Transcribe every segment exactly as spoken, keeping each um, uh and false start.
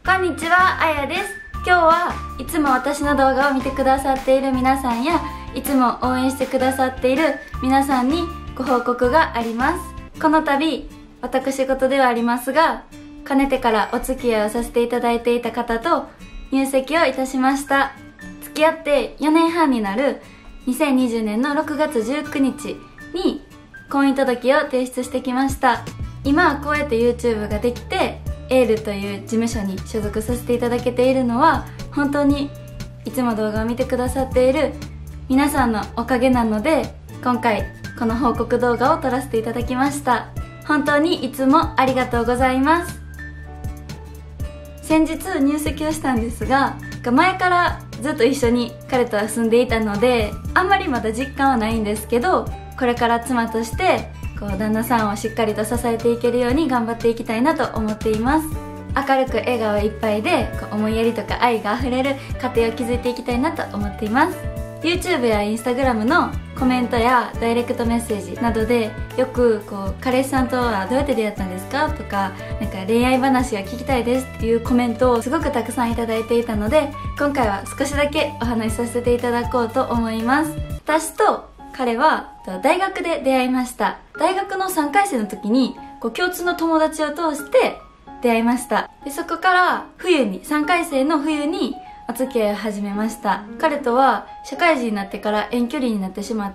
こんにちは、あやです。今日はいつも私の動画を見てくださっている皆さんやいつも応援してくださっている皆さんにご報告があります。この度、私事ではありますが、かねてからお付き合いをさせていただいていた方と入籍をいたしました。付き合ってよねんはんになるにせんにじゅうねんのろくがつじゅうくにちに婚姻届を提出してきました。今こうやって YouTube ができてエールという事務所に所属させていただけているのは本当にいつも動画を見てくださっている皆さんのおかげなので、今回この報告動画を撮らせていただきました。本当にいつもありがとうございます。先日入籍をしたんですが、前からずっと一緒に彼とは住んでいたのであんまりまだ実感はないんですけど、これから妻としてこう旦那さんをしっかりと支えていけるように頑張っていきたいなと思っています。明るく笑顔いっぱいでこう思いやりとか愛があふれる家庭を築いていきたいなと思っています。 YouTube や Instagram のコメントやダイレクトメッセージなどでよくこう彼氏さんとはどうやって出会ったんですかとか、なんか恋愛話が聞きたいですっていうコメントをすごくたくさんいただいていたので、今回は少しだけお話しさせていただこうと思います。私と彼は大学で出会いました。大学のさんかいせいの時にこう共通の友達を通して出会いました。でそこから冬にさんかいせいの冬にお付き合いを始めました。彼とは社会人になってから遠距離になってしまって、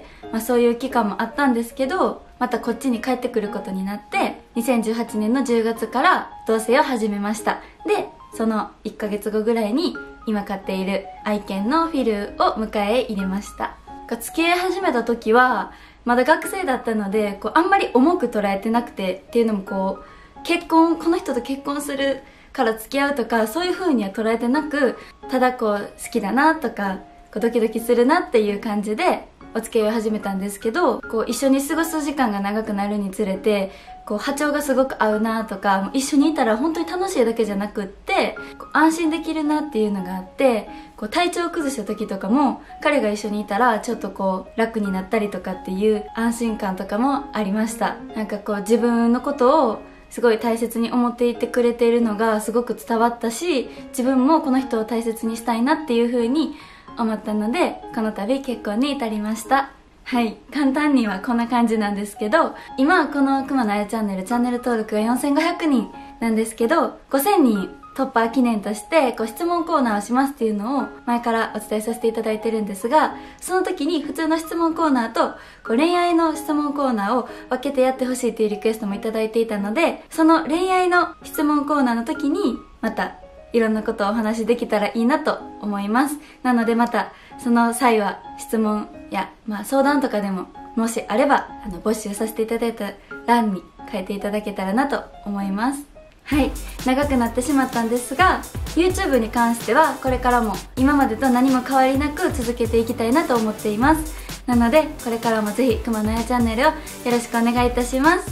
まあ、そういう期間もあったんですけど、またこっちに帰ってくることになってにせんじゅうはちねんのじゅうがつから同棲を始めました。でそのいっかげつごぐらいに今飼っている愛犬のフィルを迎え入れました。付き合い始めた時はまだ学生だったのでこうあんまり重く捉えてなくて、っていうのもこう結婚この人と結婚するから付き合うとかそういう風には捉えてなく、ただこう好きだなとかこうドキドキするなっていう感じでお付き合いを始めたんですけど、こう一緒に過ごす時間が長くなるにつれてこう波長がすごく合うなとか、一緒にいたら本当に楽しいだけじゃなくってこう安心できるなっていうのがあって、こう体調を崩した時とかも彼が一緒にいたらちょっとこう楽になったりとかっていう安心感とかもありました。なんかこう自分のことをすごい大切に思っていてくれているのがすごく伝わったし、自分もこの人を大切にしたいなっていう風に思ったので、この度結婚に至りました。はい、簡単にはこんな感じなんですけど、今このくまのあやチャンネルチャンネル登録がよんせんごひゃくにんなんですけど、ごせんにん突破記念としてこう質問コーナーをしますっていうのを前からお伝えさせていただいてるんですが、その時に普通の質問コーナーとこう恋愛の質問コーナーを分けてやってほしいというリクエストもいただいていたので、その恋愛の質問コーナーの時にまたいろんなことをお話しできたらいいなと思います。なのでまたその際は質問や、まあ、相談とかでももしあればあの募集させていただいた欄に書いていただけたらなと思います。はい、長くなってしまったんですが YouTube に関してはこれからも今までと何も変わりなく続けていきたいなと思っています。なのでこれからもぜひくまのやチャンネルをよろしくお願いいたします。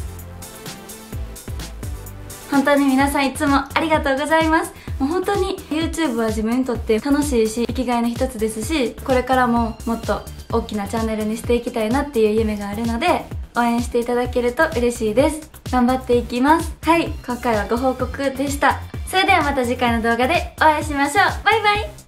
本当に皆さんいつもありがとうございます。もう本当に YouTube は自分にとって楽しいし生きがいの一つですし、これからももっと大きなチャンネルにしていきたいなっていう夢があるので応援していただけると嬉しいです。頑張っていきます。はい、今回はご報告でした。それではまた次回の動画でお会いしましょう。バイバイ。